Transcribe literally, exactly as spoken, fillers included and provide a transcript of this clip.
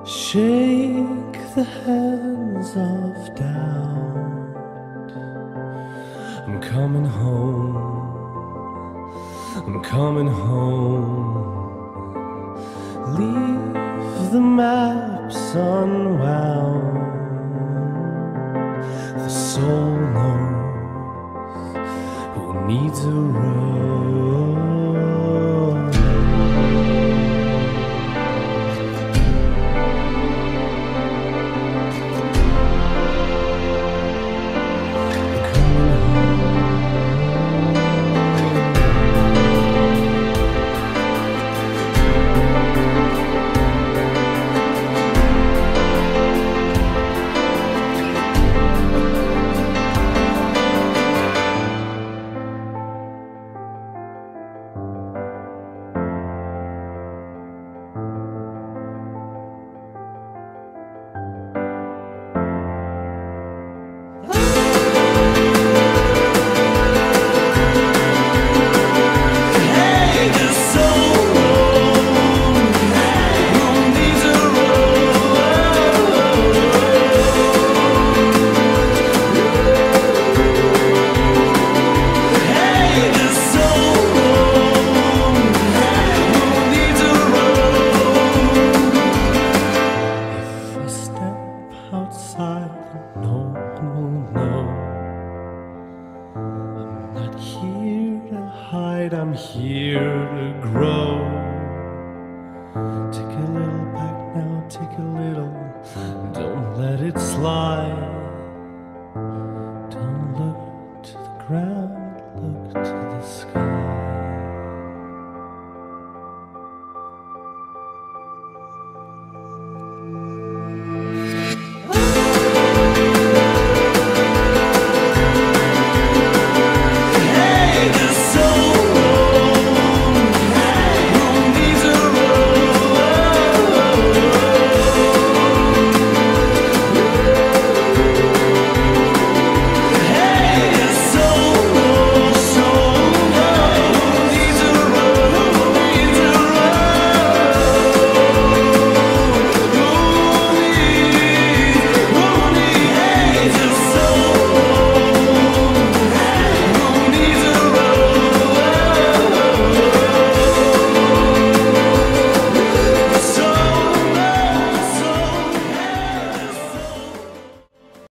Shake the hands of doubt. I'm coming home. I'm coming home. Leave the maps unwound. The soul knows who needs a road. Outside, no one will know. I'm not here to hide, I'm here to grow. Take a little back now, take a little. Don't let it slide. Don't look to the ground, look to the sky.